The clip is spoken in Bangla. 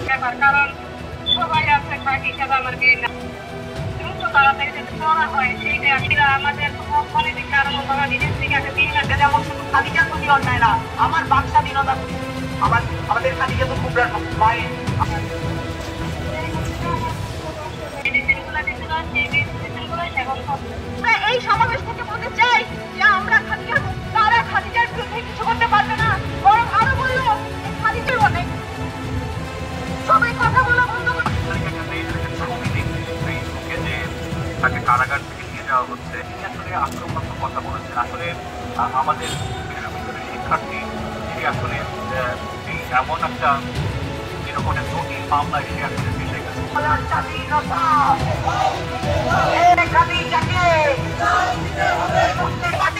ব্যাপার, কারণ সবাই আছে বাকি হিসাবে আমাকে দ্রুত তাড়াতাড়ি যাতে পড়া হয় সেইটা আসলে আমাদের অর্থনৈতিক কারণ তারা নিজের থেকে একটা দিন একটা যেমন শুধু খাদিজার প্রতি অন্যায় না, আমার বাচ্চা বিনোদন আমাদের খাদিজা তো খুব মায়ের এই সমাবেশ থেকে বলতে চাই যে আমরা খাদিজার তারা খাদিজার বিরুদ্ধে কিছু করতে পারবে না, বরং আরো বললো খাদিজার অনেক সবাই কথা বলা বন্ধ করে তাকে কারাগার থেকে নিয়ে যাওয়া হচ্ছে। তিনি আসলে আক্রমণাত্মক কথা বলেছেন। আসলে আমাদের বিশ্ববিদ্যালয়ের শিক্ষার্থী সে আসলে এই এমন একটা এরকম একটা জটিল মামলায় সে আসলে ফেসে গেছে।